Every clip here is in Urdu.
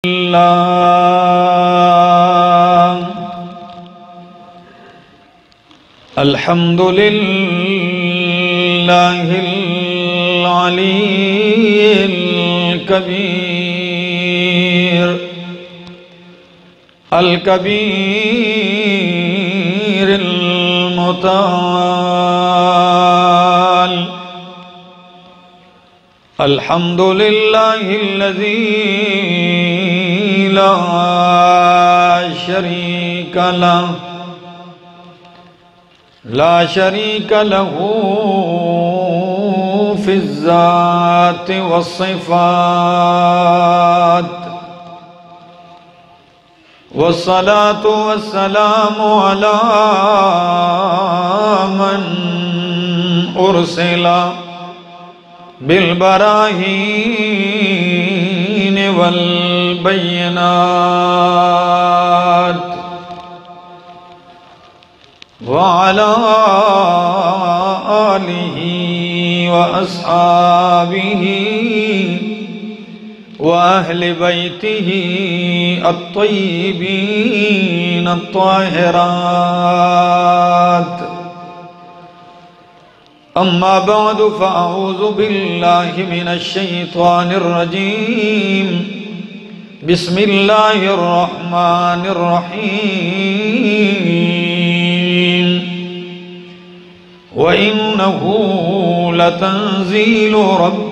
الحمد لله العلي الكبير المتعال. الحمد لله الذي لا شريك له في الذات والصفات، والصلاة والسلام على من أرسل بالبراهين والبينات، وعلى آله وأصحابه وأهل بيته الطيبين الطاهرات. أما بعد، فأعوذ بالله من الشيطان الرجيم. بسم الله الرحمن الرحيم. وإنه لتنزيل رب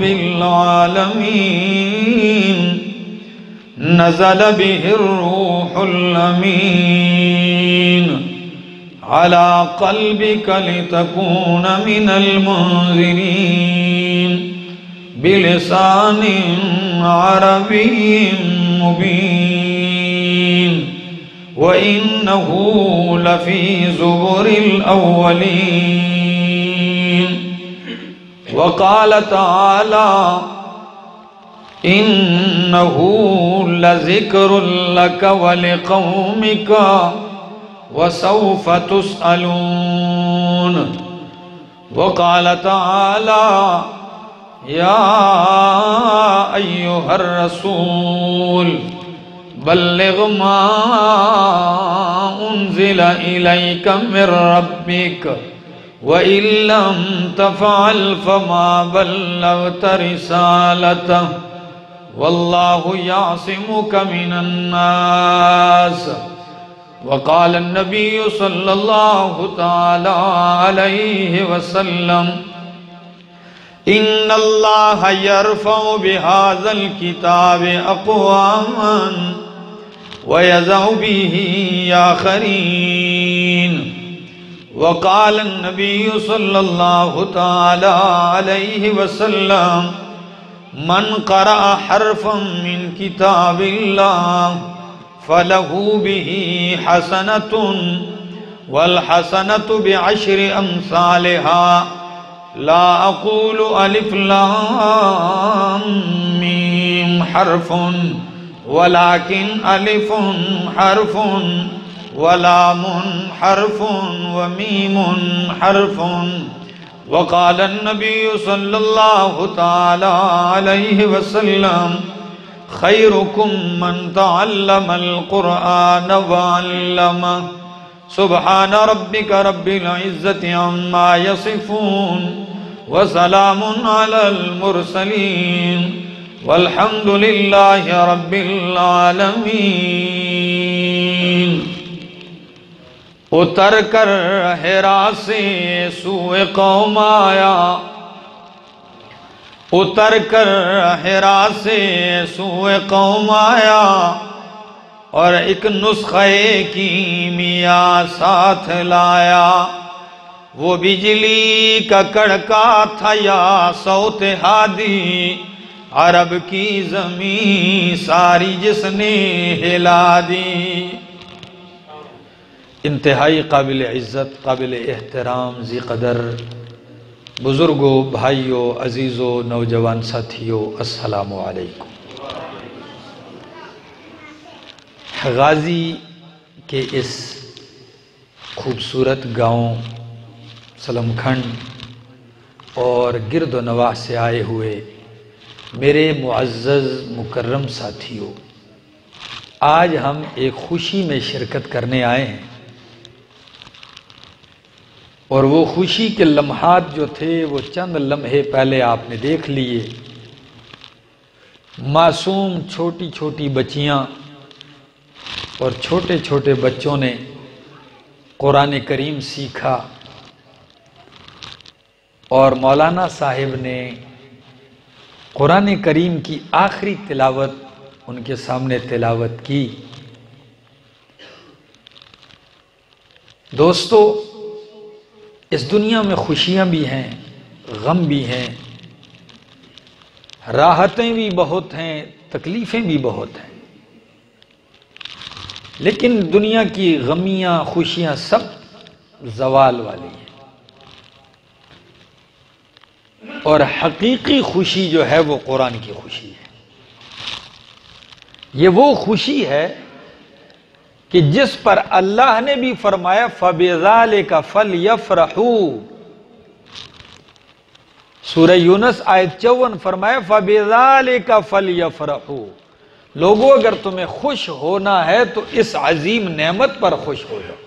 العالمين، نزل به الروح الأمين على قلبك لتكون من المنذرين بلسان عربي مبين. وإنه لفي زبر الأولين. وقال تعالى: إنه لذكر لك ولقومك وسوف تسألون. وقال تعالى: يا أيها الرسول بلغ ما أنزل إليك من ربك وإن لم تفعل فما بلغت رسالته والله يعصمك من الناس. وقال النبي صلى الله تعالى عليه وسلم: إن الله يرفع بهذا الكتاب أقواما ويضع به آخرين. وقال النبي صلى الله تعالى عليه وسلم: من قرأ حرفا من كتاب الله فله به حسنة والحسنة بعشر أمثالها. لا أقول ألف لام ميم حرف، ولكن ألف حرف ولام حرف وميم حرف. وقال النبي صلى الله تعالى عليه وسلم: خيركم من تعلم القرآن وعلمه. سبحان ربك رب العزة عما يصفون وسلام على المرسلين والحمد لله رب العالمین۔ اتر کر حرا سے سوئے قوم آیا، اتر کر حرا سے سوئے قوم آیا، اور ایک نسخہ کیمیا ساتھ لایا۔ وہ بجلی کا کڑکا تھا یا صوت ہادی، عرب کی زمین ساری جس نے ہلا دی۔ انتہائی قابل عزت، قابل احترام، ذی قدر بزرگوں، بھائیوں، عزیزوں، نوجوان ساتھیوں، السلام علیکم۔ غازی کے اس خوبصورت گاؤں سلم کھنڈ اور گرد و نواح سے آئے ہوئے میرے معزز مکرم ساتھیوں، آج ہم ایک خوشی میں شرکت کرنے آئے ہیں، اور وہ خوشی کے لمحات جو تھے وہ چند لمحے پہلے آپ نے دیکھ لیے۔ معصوم چھوٹی چھوٹی بچیاں اور چھوٹے چھوٹے بچوں نے قرآن کریم سیکھا، اور مولانا صاحب نے قرآن کریم کی آخری تلاوت ان کے سامنے تلاوت کی۔ دوستو، اس دنیا میں خوشیاں بھی ہیں، غم بھی ہیں، راحتیں بھی بہت ہیں، تکلیفیں بھی بہت ہیں، لیکن دنیا کی غمیاں خوشیاں سب زوال والی ہیں، اور حقیقی خوشی جو ہے وہ قرآن کی خوشی ہے۔ یہ وہ خوشی ہے کہ جس پر اللہ نے بھی فرمایا فَبِذَلِكَ فَلْيَفْرَحُوا۔ سورہ یونس آیت 54 فرمایا فَبِذَلِكَ فَلْيَفْرَحُوا۔ لوگوں، اگر تمہیں خوش ہونا ہے تو اس عظیم نعمت پر خوش ہو جاؤ۔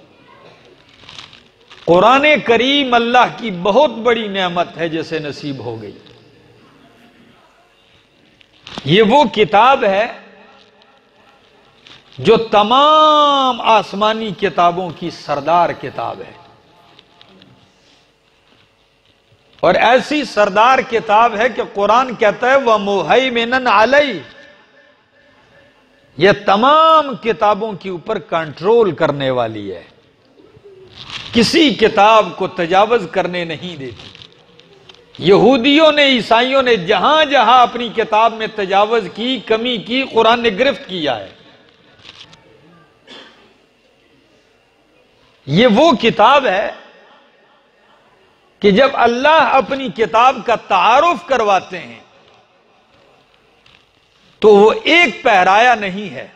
قرآن کریم اللہ کی بہت بڑی نعمت ہے جسے نصیب ہو گئی۔ یہ وہ کتاب ہے جو تمام آسمانی کتابوں کی سردار کتاب ہے، اور ایسی سردار کتاب ہے کہ قرآن کہتا ہے وَمُهَيْمِنًا عَلَيْهِ، یہ تمام کتابوں کے اوپر کنٹرول کرنے والی ہے، کسی کتاب کو تجاوز کرنے نہیں دیتی۔ یہودیوں نے، عیسائیوں نے جہاں جہاں اپنی کتاب میں تجاوز کی، کمی کی، قرآن نے گرفت کیا ہے۔ یہ وہ کتاب ہے کہ جب اللہ اپنی کتاب کا تعارف کرواتے ہیں تو وہ ایک پہرایا نہیں ہے۔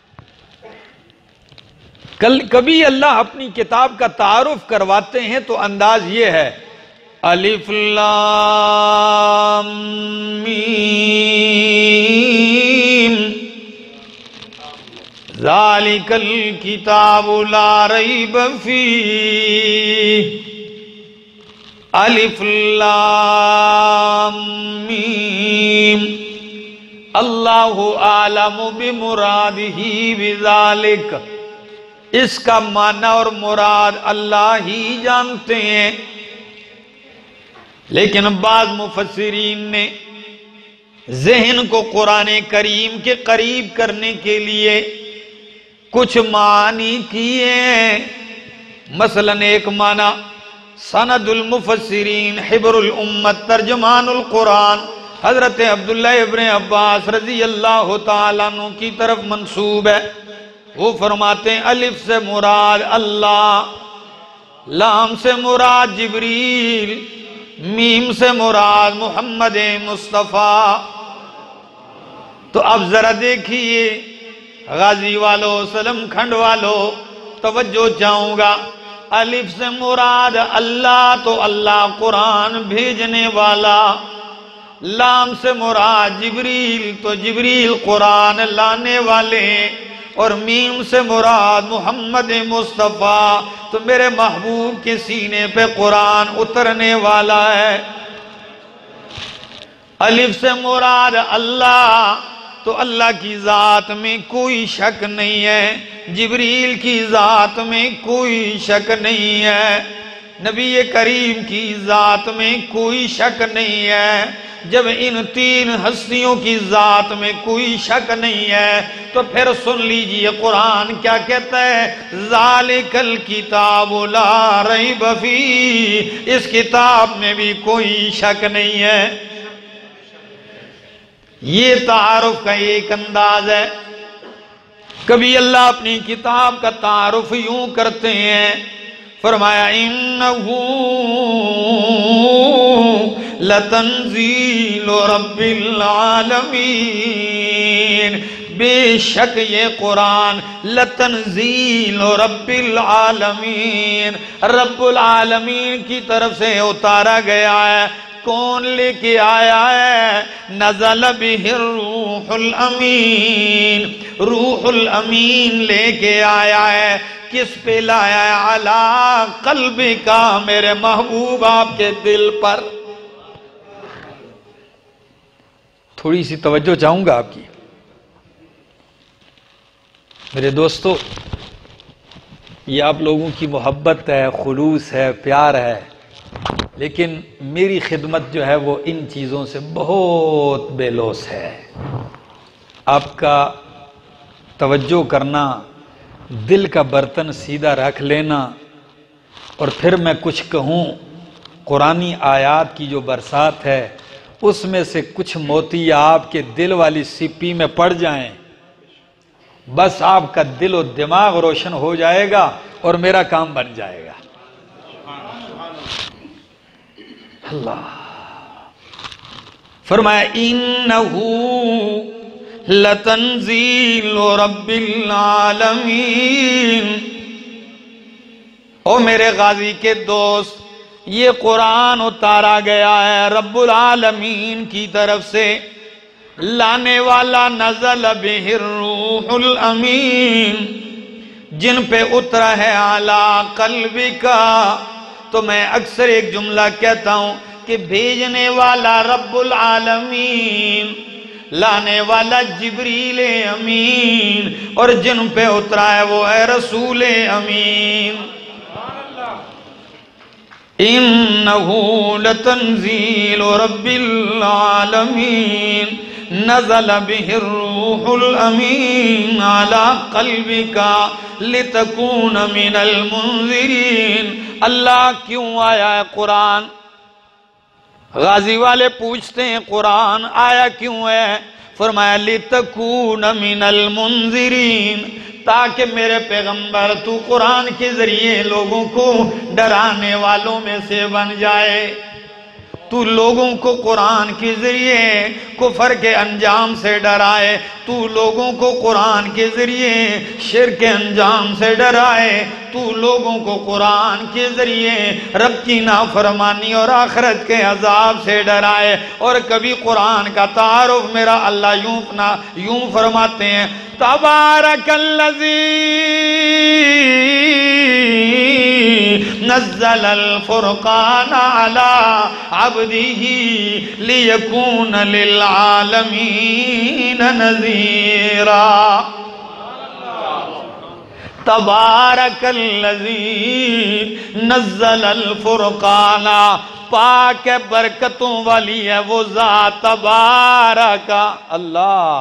کبھی اللہ اپنی کتاب کا تعارف کرواتے ہیں تو انداز یہ ہے الف لام میم ذالک الکتاب لا ریب فیہ الف لام میم اللہ اعلم بمرادہ بذالک، اس کا معنی اور مراد اللہ ہی جانتے ہیں، لیکن بعض مفسرین نے ذہن کو قرآن کریم کے قریب کرنے کے لیے کچھ معنی کیے ہیں۔ مثلا ایک معنی سند المفسرین حبر الامت ترجمان القرآن حضرت عبداللہ ابن عباس رضی اللہ تعالیٰ عنہ کی طرف منسوب ہے۔ وہ فرماتے ہیں الف سے مراد اللہ، لام سے مراد جبریل، میم سے مراد محمد مصطفیٰ۔ تو اب ذرا دیکھیے غازی والو، سلم کھنڈ والو، توجہ چاہوں گا، الف سے مراد اللہ تو اللہ قرآن بھیجنے والا، لام سے مراد جبریل تو جبریل قرآن لانے والے، اور میم سے مراد محمد مصطفیٰ تو میرے محبوب کے سینے پہ قرآن اترنے والا ہے۔ الف سے مراد اللہ تو اللہ کی ذات میں کوئی شک نہیں ہے، جبریل کی ذات میں کوئی شک نہیں ہے، نبی کریم کی ذات میں کوئی شک نہیں ہے۔ جب ان تین ہستیوں کی ذات میں کوئی شک نہیں ہے تو پھر سن لیجئے قرآن کیا کہتا ہے ذالک الکتاب لا ریب فیہ، اس کتاب میں بھی کوئی شک نہیں ہے۔ یہ تعارف کا ایک انداز ہے۔ کبھی اللہ اپنی کتاب کا تعارف یوں کرتے ہیں، فرمایا انہو لتنزیل رب العالمین، بے شک یہ قرآن لتنزیل رب العالمین، رب العالمین کی طرف سے اتارا گیا ہے۔ کون لے کے آیا ہے؟ نزل بہ الروح الامین، روح الامین لے کے آیا ہے۔ کس پہ لایا ہے؟ علی قلبک، میرے محبوب آپ کے دل پر۔ تھوڑی سی توجہ چاہوں گا آپ کی میرے دوستو، یہ آپ لوگوں کی محبت ہے، خلوص ہے، پیار ہے، لیکن میری خدمت جو ہے وہ ان چیزوں سے بہت بے لوث ہے۔ آپ کا توجہ کرنا، دل کا برتن سیدھا رکھ لینا، اور پھر میں کچھ کہوں، قرآنی آیات کی جو برسات ہے اس میں سے کچھ موتی آپ کے دل والی سپی میں پڑ جائیں، بس آپ کا دل و دماغ روشن ہو جائے گا اور میرا کام بن جائے گا۔ اللہ فرمایا انہو لتنزیل رب العالمین۔ او میرے غازی کے دوست، یہ قرآن اتارا گیا ہے رب العالمین کی طرف سے، لانے والا نزل بہ الروح الامین، جن پہ اترا ہے علی قلبک۔ تو میں اکثر ایک جملہ کہتا ہوں کہ بھیجنے والا رب العالمین، لانے والا جبریل امین، اور جن پہ اترا ہے وہ ہے رسول امین۔ انہو لتنزیل رب العالمین، نزل بہ الروح الامین علی قلبک لتکون من المنذرین۔ اللہ کیوں آیا ہے قرآن؟ غازی والے پوچھتے ہیں قرآن آیا کیوں ہے؟ فرمایا لتکون من المنذرین، تاکہ میرے پیغمبر تو قرآن کے ذریعے لوگوں کو ڈرانے والوں میں سے بن جائے۔ تو لوگوں کو قرآن کے ذریعے کفر کے انجام سے ڈرائے، تو لوگوں کو قرآن کے ذریعے شرک کے انجام سے ڈرائے، تو لوگوں کو قرآن کے ذریعے رب کی نافرمانی اور آخرت کے عذاب سے ڈرائے۔ اور کبھی قرآن کا تعارف میرا اللہ یوں فرماتے ہیں، تبارک الذی نزل الفرقان علی عبدہ لیکون للعالمین نذیرا۔ تبارک الذی نزل الفرقان، پاک برکتوں والی ہے وہ ذات، تبارک اللہ،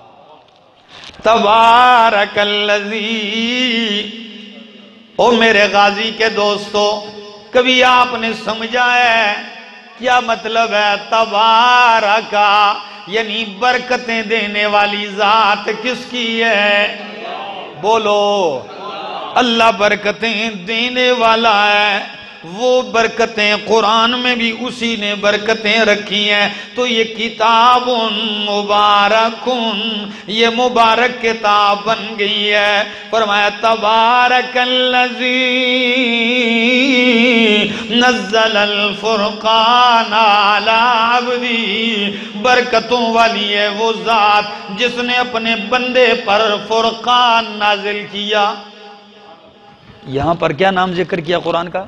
تبارک الذی۔ او میرے غازی کے دوستو، کبھی آپ نے سمجھا ہے کیا مطلب ہے تبارک؟ یعنی برکتیں دینے والی ذات کس کی ہے؟ بولو، اللہ برکتیں دینے والا ہے۔ وہ برکتیں قرآن میں بھی اسی نے برکتیں رکھی ہیں۔ تو یہ کتاب مبارکن، یہ مبارک کتاب بن گئی ہے۔ فرمایا تبارک الذی نزل الفرقان علی عبدہ، برکتوں والی ہے وہ ذات جس نے اپنے بندے پر فرقان نازل کیا۔ یہاں پر کیا نام ذکر کیا قرآن کا؟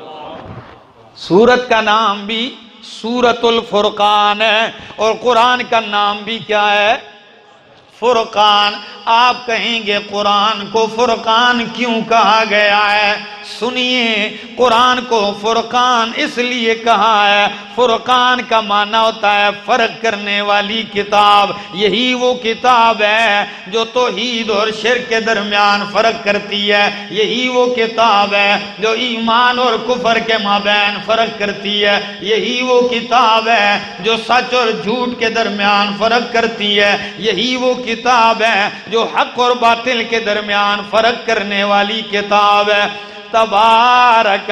سورت کا نام بھی سورت الفرقان ہے، اور قرآن کا نام بھی کیا ہے؟ فرقان۔ آپ کہیں گے قرآن کو فرقان کیوں کہا گیا ہے؟ سنیے، قرآن کو فرقان اس لیے کہا ہے، فرقان کا معنی ہوتا ہے فرق کرنے والی کتاب۔ یہی وہ کتاب ہے جو توحید اور شرک کے درمیان فرق کرتی ہے، یہی وہ کتاب ہے جو ایمان اور کفر کے مابین فرق کرتی ہے، یہی وہ کتاب ہے جو سچ اور جھوٹ کے درمیان فرق کرتی ہے، یہی وہ کتاب ہے جو حق اور باطل کے درمیان فرق کرنے والی کتاب ہے۔ تبارک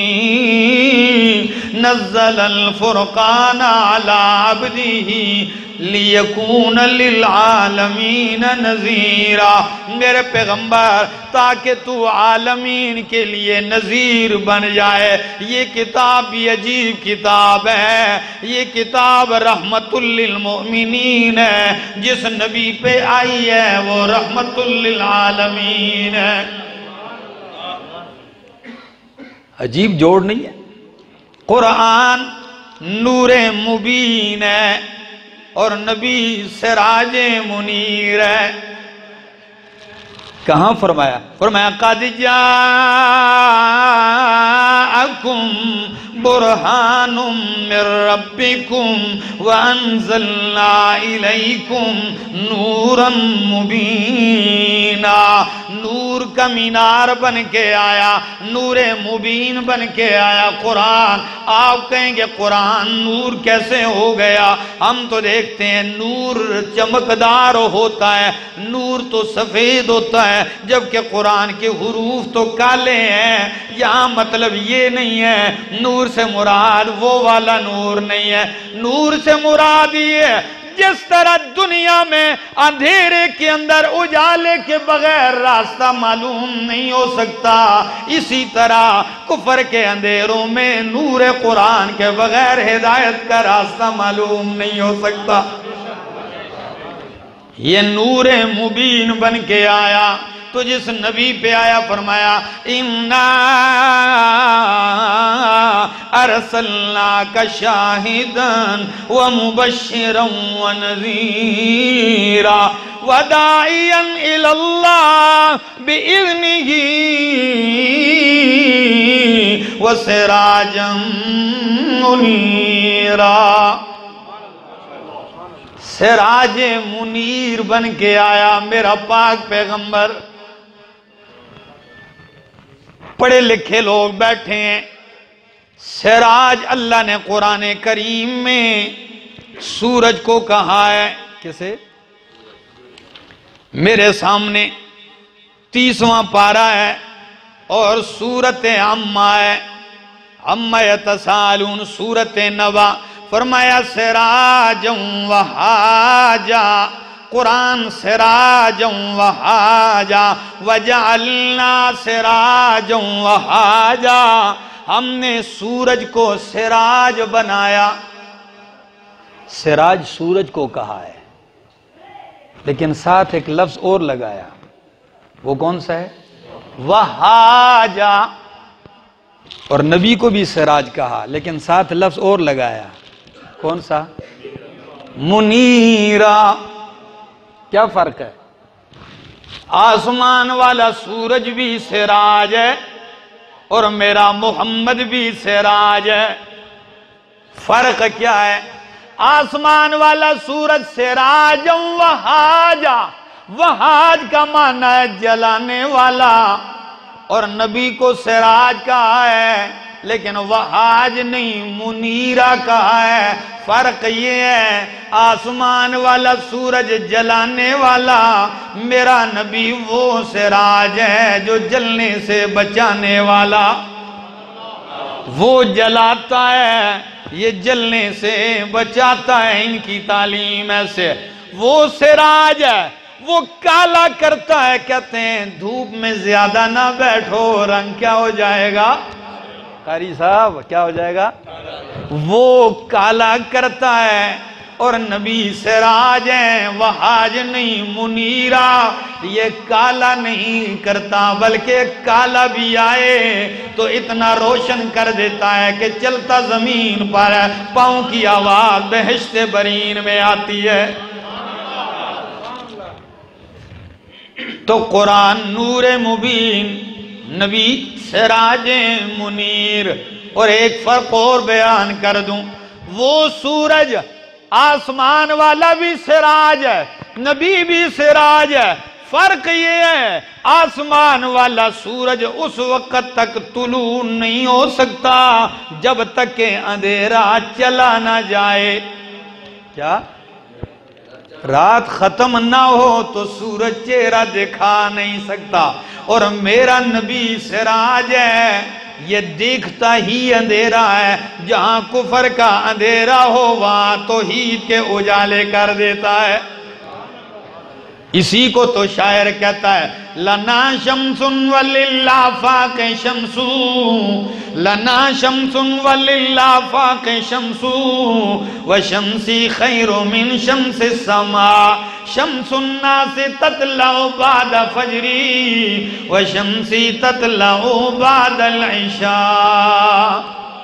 الذی نزل الفرقان علی عبدہ لیکون للعالمین نذیرا، میرے پیغمبر تاکہ تو عالمین کے لیے نذیر بن جائے۔ یہ کتاب بھی عجیب کتاب ہے، یہ کتاب رحمت للمؤمنین ہے، جس نبی پہ آئی ہے وہ رحمت للعالمین ہے۔ عجیب جوڑ نہیں ہے؟ قرآن نور مبین ہے اور نبی سراج منیر ہے۔ کہاں فرمایا؟ فرمایا قد جاءکم برہان من ربکم وانزلنا الیکم نورا مبینا۔ نور کا مینار بن کے آیا، نور مبین بن کے آیا قرآن۔ آپ کہیں گے قرآن نور کیسے ہو گیا؟ ہم تو دیکھتے ہیں نور چمکدار ہوتا ہے، نور تو سفید ہوتا ہے، جبکہ قرآن کے حروف تو کالے ہیں۔ یہاں مطلب یہ نہیں ہے نور سے مراد وہ والا نور نہیں ہے، نور سے مراد یہ ہے جس طرح دنیا میں اندھیرے کے اندر اجالے کے بغیر راستہ معلوم نہیں ہو سکتا، اسی طرح کفر کے اندھیروں میں نور قرآن کے بغیر ہدایت کا راستہ معلوم نہیں ہو سکتا۔ یہ نور مبین بن کے آیا تو جس نبی پہ آیا فرمایا اِنَّا ارسلناک شاہداً ومبشرا ونذیرا وداعیا الی اللہ بإذنہ وسراجا منیرا۔ سراج منیر بن کے آیا میرا پاک پیغمبر۔ پڑھے لکھے لوگ بیٹھے ہیں، سراج اللہ نے قرآن کریم میں سورج کو کہا ہے کیسے؟ میرے سامنے 30واں پارہ ہے اور سورت عمہ ہے، عمہ یتسالون سورت نبا۔ فرمایا سراجا وہاجا، قرآن سراجا وہاجا، وجعلنا سراجا وہاجا، ہم نے سورج کو سراج بنایا۔ سراج سورج کو کہا ہے لیکن ساتھ ایک لفظ اور لگایا، وہ کون سا ہے؟ وہاجا۔ اور نبی کو بھی سراج کہا لیکن ساتھ لفظ اور لگایا، کون سا؟ منیرا۔ کیا فرق ہے؟ آسمان والا سورج بھی سراج ہے اور میرا محمد بھی سراج ہے۔ فرق کیا ہے؟ آسمان والا سورج سراج وہاجا، وہاج کا معنی ہے جلانے والا، اور نبی کو سراج کہا ہے لیکن وہاج نہیں منیرہ کہا ہے۔ فرق یہ ہے آسمان والا سورج جلانے والا، میرا نبی وہ سراج ہے جو جلنے سے بچانے والا۔ وہ جلاتا ہے، یہ جلنے سے بچاتا ہے، ان کی تعلیم ایسے۔ وہ سراج ہے، وہ کالا کرتا ہے، کہتے ہیں دھوپ میں زیادہ نہ بیٹھو، رنگ کیا ہو جائے گا؟ قاری صاحب کیا ہو جائے گا؟ وہ کالا کرتا ہے، اور نبی سراج ہیں، وہاج نہیں منیرہ۔ یہ کالا نہیں کرتا بلکہ کالا بھی آئے تو اتنا روشن کر دیتا ہے کہ چلتا زمین پر پاؤں کی آواز بہشت برین میں آتی ہے۔ تو قرآن نور مبین، نبی سراج منیر۔ اور ایک فرق اور بیان کر دوں، وہ سورج آسمان والا بھی سراج ہے، نبی بھی سراج ہے۔ فرق یہ ہے آسمان والا سورج اس وقت تک طلوع نہیں ہو سکتا جب تک کہ اندھیرا چلا نہ جائے۔ کیا؟ رات ختم نہ ہو تو سورج چہرہ دکھا نہیں سکتا، اور میرا نبی سراج ہے یہ دیکھتا ہی اندھیرا ہے، جہاں کفر کا اندھیرا ہو وہاں توحید کے اجالے کر دیتا ہے۔ اسی کو تو شاعر کہتا ہے لنا شمس وللآفاق شمس، لنا شمس وللآفاق شمس، وشمسی خیر من شمس السماء، شمس الناس تطلع بعد فجری وشمسی تطلع بعد العشاء۔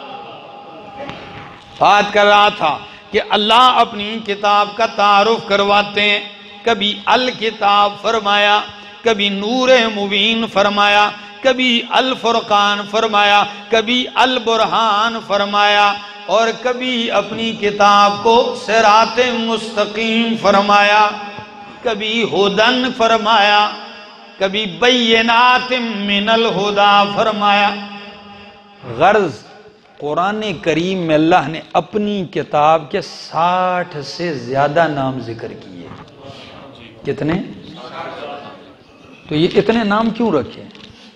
بات کر رہا تھا کہ اللہ اپنی کتاب کا تعارف کرواتے ہیں، کبھی الکتاب فرمایا، کبھی نور مبین فرمایا، کبھی الفرقان فرمایا، کبھی البرہان فرمایا، اور کبھی اپنی کتاب کو صراط مستقیم فرمایا، کبھی ہدن فرمایا، کبھی بینات من الہدا فرمایا۔ غرض قرآن کریم میں اللہ نے اپنی کتاب کے 60 سے زیادہ نام ذکر کیے۔ کتنے؟ تو یہ اتنے نام کیوں رکھے؟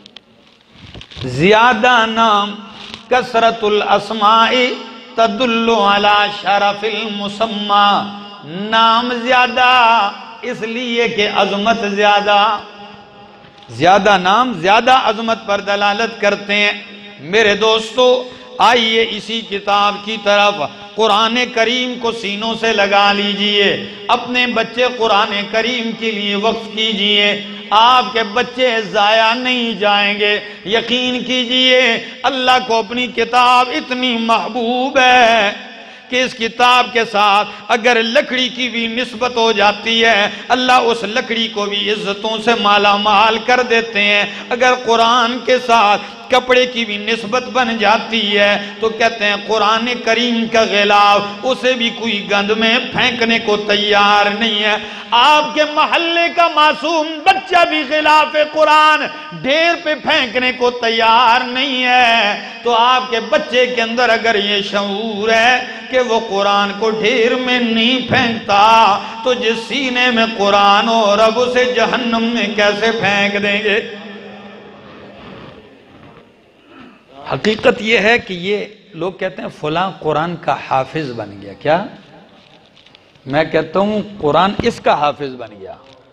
زیادہ نام، کثرت الاسماء تدل علی شرف المسمى، نام زیادہ اس لیے کہ عظمت زیادہ، زیادہ نام زیادہ عظمت پر دلالت کرتے ہیں۔ میرے دوستو آئیے اسی کتاب کی طرف، قرآن کریم کو سینوں سے لگا لیجئے، اپنے بچے قرآن کریم کے لیے وقف کیجئے، آپ کے بچے ضائع نہیں جائیں گے۔ یقین کیجئے اللہ کو اپنی کتاب اتنی محبوب ہے کہ اس کتاب کے ساتھ اگر لکڑی کی بھی نسبت ہو جاتی ہے اللہ اس لکڑی کو بھی عزتوں سے مالا مال کر دیتے ہیں۔ اگر قرآن کے ساتھ کپڑے کی بھی نسبت بن جاتی ہے تو کہتے ہیں قرآن کریم کا غلاف اسے بھی کوئی گند میں پھینکنے کو تیار نہیں ہے۔ آپ کے محلے کا معصوم بچہ بھی غلاف قرآن ڈھیر پہ پھینکنے کو تیار نہیں ہے، تو آپ کے بچے کے اندر اگر یہ شعور ہے کہ وہ قرآن کو ڈھیر میں نہیں پھینکتا تو جس سینے میں قرآن ہو رب اسے جہنم میں کیسے پھینک دیں گے؟ حقیقت یہ ہے کہ یہ لوگ کہتے ہیں فلاں قرآن کا حافظ بن گیا۔ کیا؟ میں کہتا ہوں قرآن اس کا حافظ بن گیا،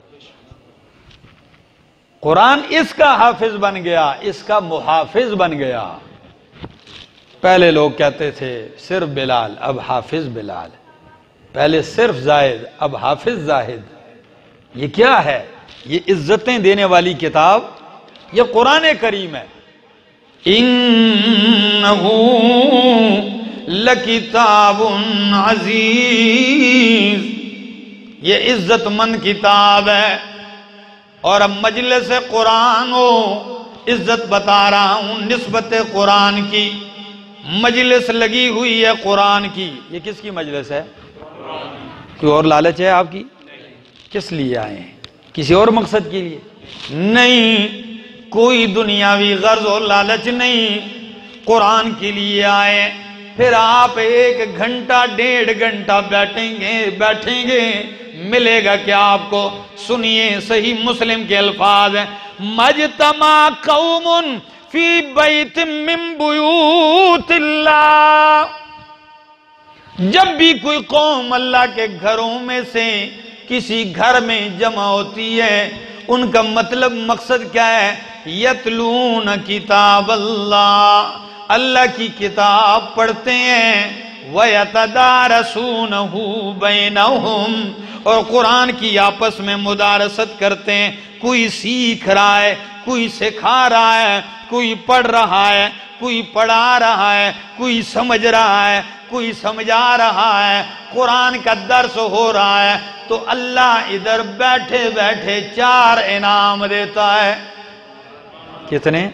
قرآن اس کا حافظ بن گیا، اس کا محافظ بن گیا۔ پہلے لوگ کہتے تھے صرف بلال، اب حافظ بلال، پہلے صرف زاہد اب حافظ زاہد۔ یہ کیا ہے؟ یہ عزتیں دینے والی کتاب، یہ قرآن کریم ہے۔ انہو لکتاب عزیز، یہ عزت مند کتاب ہے۔ اور اب مجلس قرآن ہو، عزت بتا رہا ہوں نسبت قرآن کی، مجلس لگی ہوئی ہے قرآن کی۔ یہ کس کی مجلس ہے؟ کوئی اور لالچ ہے آپ کی؟ کس لیے آئے ہیں؟ کسی اور مقصد کے لیے نہیں، کوئی دنیاوی غرض و لالچ نہیں، قرآن کے لیے آئے۔ پھر آپ 1 گھنٹہ 1.5 گھنٹہ بیٹھیں گے ملے گا کیا آپ کو؟ سنیے صحیح مسلم کے الفاظ ہیں، مجتمع قوم فی بیت من بیوت اللہ، جب بھی کوئی قوم اللہ کے گھروں میں سے کسی گھر میں جمع ہوتی ہے ان کا مطلب مقصد کیا ہے؟ یتلون کتاب اللہ، اللہ کی کتاب پڑھتے ہیں، وَيَتَدَارَسُونَهُ بَيْنَهُمْ، اور قرآن کی آپس میں مدارست کرتے ہیں۔ کوئی سیکھ رہا ہے، کوئی سکھا رہا ہے، کوئی پڑھ رہا ہے، کوئی پڑھا رہا ہے، کوئی سمجھ رہا ہے، کوئی سمجھا رہا ہے، قرآن کا درس ہو رہا ہے، تو اللہ ادھر بیٹھے بیٹھے 4 انعام دیتا ہے۔ کتنے؟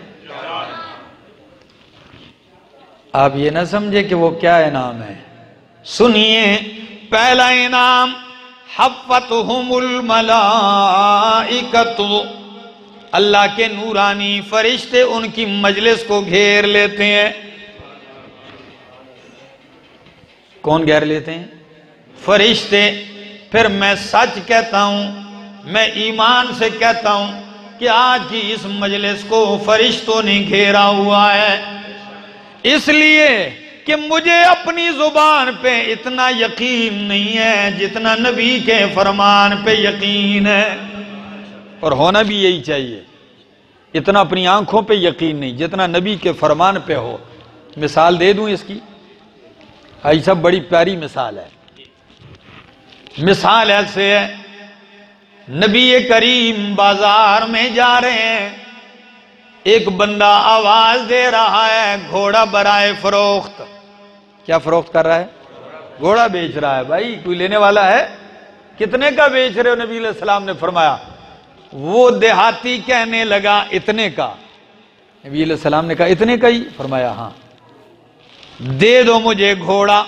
آپ یہ نہ سمجھے کہ وہ کیا انعام ہے، سنیے۔ پہلا انعام حفتہم الملائکۃ، اللہ کے نورانی فرشتے ان کی مجلس کو گھیر لیتے ہیں۔ کون گھیر لیتے ہیں؟ فرشتے۔ پھر میں سچ کہتا ہوں، میں ایمان سے کہتا ہوں کہ آج کی اس مجلس کو فرشتوں نے گھیرا ہوا ہے۔ اس لیے کہ مجھے اپنی زبان پہ اتنا یقین نہیں ہے جتنا نبی کے فرمان پہ یقین ہے، اور ہونا بھی یہی چاہیے۔ اتنا اپنی آنکھوں پہ یقین نہیں جتنا نبی کے فرمان پہ ہو۔ مثال دے دوں اس کی، یہ سب بڑی پیاری مثال ہے۔ مثال ایسے ہے، نبی کریم بازار میں جا رہے ہیں، ایک بندہ آواز دے رہا ہے گھوڑا برائے فروخت۔ کیا فروخت کر رہا ہے؟ گھوڑا بیچ رہا ہے۔ بھائی کوئی لینے والا ہے؟ کتنے کا بیچ رہے ہو؟ نبی علیہ السلام نے فرمایا۔ وہ دیہاتی کہنے لگا اتنے کا۔ نبی علیہ السلام نے کہا اتنے کا ہی؟ فرمایا ہاں۔ دے دو مجھے گھوڑا،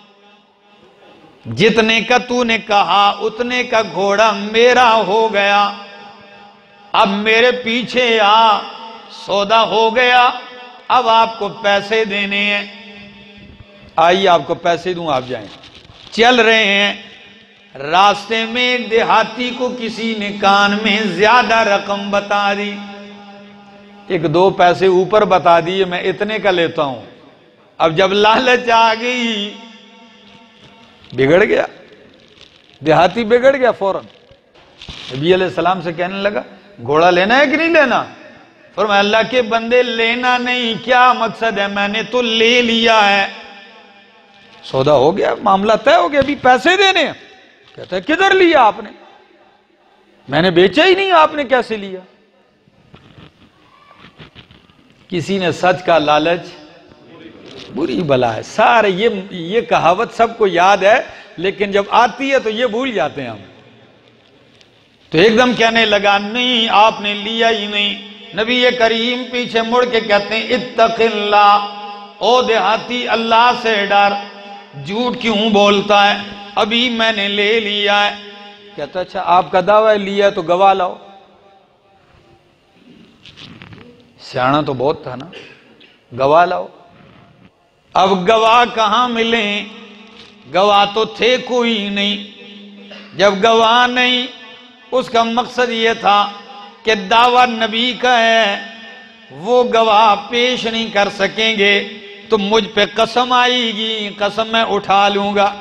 جتنے کا تو نے کہا اتنے کا گھوڑا میرا ہو گیا، اب میرے پیچھے آ، سودا ہو گیا، اب آپ کو پیسے دینے ہیں۔ آئیے آپ کو پیسے دوں، آپ جائیں۔ چل رہے ہیں، راستے میں ایک دیہاتی کو کسی نے کان میں زیادہ رقم بتا دی، ایک دو پیسے اوپر بتا دیے، میں اتنے کا لیتا ہوں۔ اب جب لالچ آ گئی، بگڑ گیا دیہاتی، بگڑ گیا فوراً۔ نبی علیہ السلام سے کہنے لگا گھوڑا لینا ہے کہ نہیں لینا؟ فرمایا اللہ کے بندے لینا نہیں، کیا مقصد ہے؟ میں نے تو لے لیا ہے، سودا ہو گیا، معاملہ طے ہو گیا، ابھی پیسے دینے ہیں۔ کہتا ہے کدھر لیا آپ نے؟ میں نے بیچا ہی نہیں، آپ نے کیسے لیا؟ کسی نے سچ کا لالچ بری بلا ہے۔ سارے یہ کہاوت سب کو یاد ہے، لیکن جب آتی ہے تو یہ بھول جاتے ہیں ہم۔ تو ایک دم کہنے لگا نہیں آپ نے لیا ہی نہیں۔ نبی کریم پیچھے مڑ کے کہتے ہیں اتق اللہ، او دیہاتی اللہ سے ڈر، جھوٹ کیوں بولتا ہے؟ ابھی میں نے لے لیا ہے۔ کہتا اچھا آپ کا دعویٰ لیا تو گواہ لاؤ۔ سیانا تو بہت تھا نا، گواہ لاؤ۔ اب گواہ کہاں ملیں؟ گواہ تو تھے کوئی نہیں۔ جب گواہ نہیں، اس کا مقصد یہ تھا کہ دعویٰ نبی کا ہے، وہ گواہ پیش نہیں کر سکیں گے تو مجھ پہ قسم آئے گی، قسم میں اٹھا لوں گا،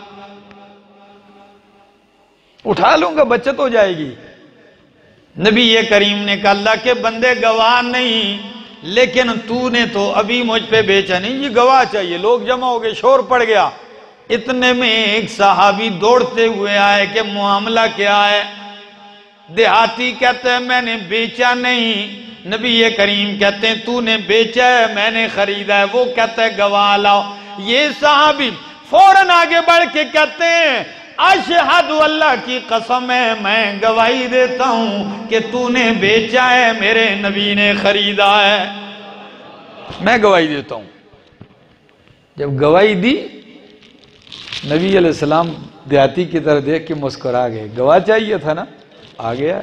بچت ہو جائے گی۔ نبی کریم نے کہا اللہ کے بندے گواہ نہیں، لیکن تو نے تو ابھی مجھ پہ بیچا نہیں، یہ گواہ چاہیے۔ لوگ جمع ہو گئے، شور پڑ گیا۔ اتنے میں ایک صحابی دوڑتے ہوئے آئے کہ معاملہ کیا ہے؟ دیہاتی کہتے ہیں میں نے بیچا نہیں۔ نبی کریم کہتے ہیں تو نے بیچا ہے، میں نے خریدا ہے۔ وہ کہتا ہے گواہ لاؤ۔ یہ صحابی فوراً آگے بڑھ کے کہتے ہیں اشہد اللہ کی قسم ہے میں گواہی دیتا ہوں کہ تو نے بیچا ہے، میرے نبی نے خریدا ہے، میں گواہی دیتا ہوں۔ جب گواہی دی، نبی علیہ السلام دیہاتی کی طرف دیکھ کے مسکرا گئے۔ گواہ چاہیے تھا نا، آ گیا۔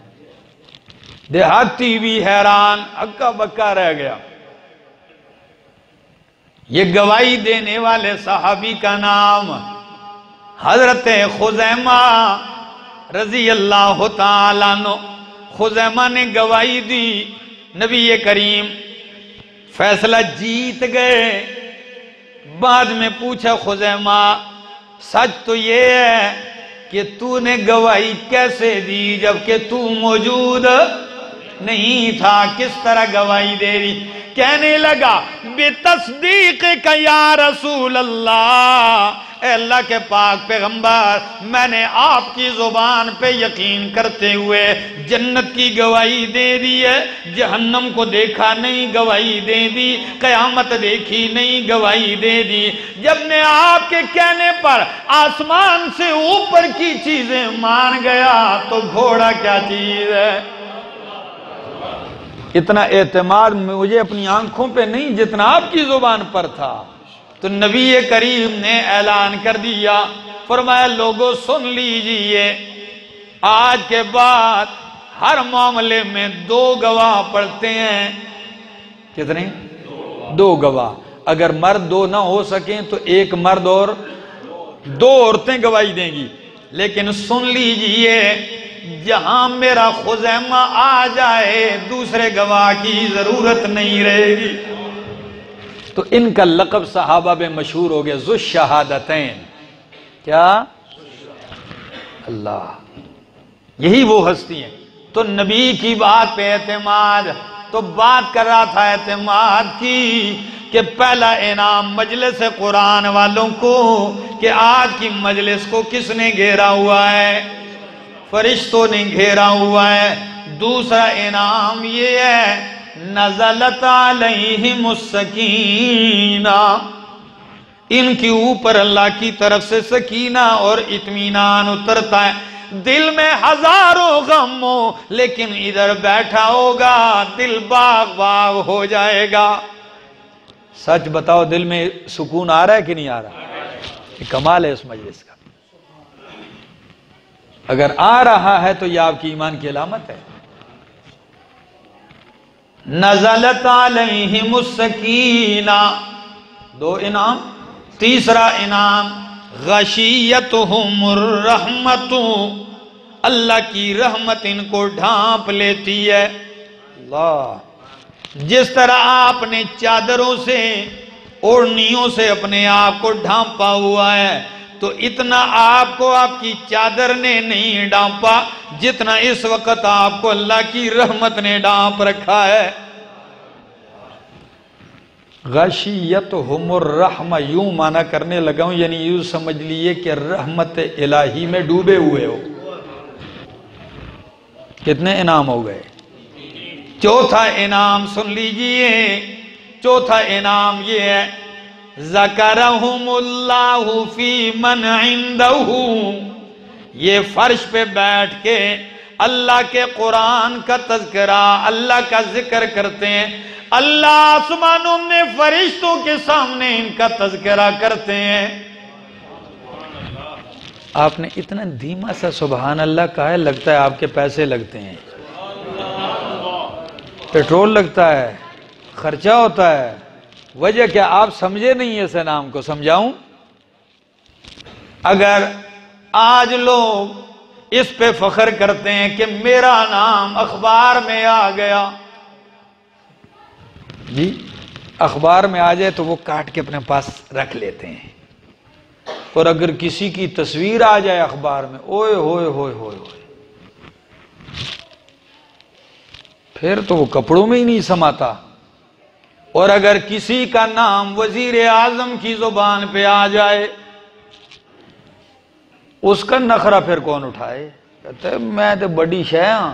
دیہاتی بھی حیران، ہکا بکا رہ گیا۔ یہ گواہی دینے والے صحابی کا نام حضرت خزیمہ رضی اللہ تعالیٰ عنہ۔ خزیمہ نے گواہی دی، نبی کریم فیصلہ جیت گئے۔ بعد میں پوچھا خزیمہ سچ تو یہ ہے کہ تو نے گواہی کیسے دی جبکہ تو موجود نہیں تھا؟ کس طرح گواہی دے دی؟ کہنے لگا بے تصدیق کا یا رسول اللہ، اے اللہ کے پاک پیغمبر، میں نے آپ کی زبان پہ یقین کرتے ہوئے جنت کی گواہی دے دی ہے، جہنم کو دیکھا نہیں گواہی دے دی، قیامت دیکھی نہیں گواہی دے دی۔ جب میں آپ کے کہنے پر آسمان سے اوپر کی چیزیں مان گیا تو گھوڑا کیا چیز ہے؟ اتنا اعتماد مجھے اپنی آنکھوں پہ نہیں جتنا آپ کی زبان پر تھا۔ تو نبی کریم نے اعلان کر دیا، فرمایا لوگوں سن لیجئے، آج کے بعد ہر معاملے میں 2 گواہ پڑھتے ہیں۔ کتنے؟ 2 گواہ۔ اگر مرد 2 نہ ہو سکیں تو 1 مرد اور 2 عورتیں گواہی دیں گی۔ لیکن سن لیجئے، جہاں میرا خزیمہ آ جائے دوسرے گواہ کی ضرورت نہیں رہے گی۔ تو ان کا لقب صحابہ میں مشہور ہو گیا ذو الشہادتین. کیا؟ اللہ. یہی وہ ہستی ہیں. تو نبی کی بات پہ اعتماد. تو بات کر رہا تھا اعتماد کی کہ پہلا انعام مجلس قرآن والوں کو کہ آج کی مجلس کو کس نے گھیرا ہوا ہے؟ فرشتوں نے گھیرا ہوا ہے. دوسرا انعام یہ ہے نزلت علیہم السکینہ، ان کے اوپر اللہ کی طرف سے سکینہ اور اطمینان اترتا ہے. دل میں ہزاروں غم ہو لیکن ادھر بیٹھا ہوگا دل باغ باغ ہو جائے گا. سچ بتاؤ دل میں سکون آ رہا ہے کہ نہیں آ رہا؟ یہ کمال ہے اس مجلس کا. اگر آ رہا ہے تو یہ آپ کی ایمان کی علامت ہے. نزلت علیہم السکینہ، دو انعام. تیسرا انعام غشیتہم الرحمت، اللہ کی رحمت ان کو ڈھانپ لیتی ہے. اللہ. جس طرح آپ نے چادروں سے اوڑھنیوں سے اپنے آپ کو ڈھانپا ہوا ہے تو اتنا آپ کو آپ کی چادر نے نہیں ڈھانپا جتنا اس وقت آپ کو اللہ کی رحمت نے ڈھانپ رکھا ہے. غشیتہم الرحمہ یوں معنی کرنے لگا ہوں، یعنی یوں سمجھ لیے کہ رحمت الہی میں ڈوبے ہوئے ہو. کتنے انعام ہو گئے؟ چوتھا انعام سن لیجئے. چوتھا انعام یہ ہے ذکرہم اللہ فی من عندہ، یہ فرش پہ بیٹھ کے اللہ کے قرآن کا تذکرہ اللہ کا ذکر کرتے ہیں. اللہ آسمانوں میں فرشتوں کے سامنے ان کا تذکرہ کرتے ہیں. آپ نے اتنا دھیما سا سبحان اللہ کہا ہے لگتا ہے آپ کے پیسے لگتے ہیں، پیٹرول لگتا ہے، خرچہ ہوتا ہے. وجہ کیا؟ آپ سمجھے نہیں اس نام کو. سمجھاؤں؟ اگر آج لوگ اس پہ فخر کرتے ہیں کہ میرا نام اخبار میں آ گیا، جی اخبار میں آ جائے تو وہ کاٹ کے اپنے پاس رکھ لیتے ہیں. اور اگر کسی کی تصویر آ جائے اخبار میں اوئے ہوئے ہوئے ہوئے ہوئے پھر تو وہ کپڑوں میں ہی نہیں سماتا. اور اگر کسی کا نام وزیر اعظم کی زبان پہ آ جائے اس کا نخرہ پھر کون اٹھائے؟ کہتا ہے میں تو بڑی شے ہاں،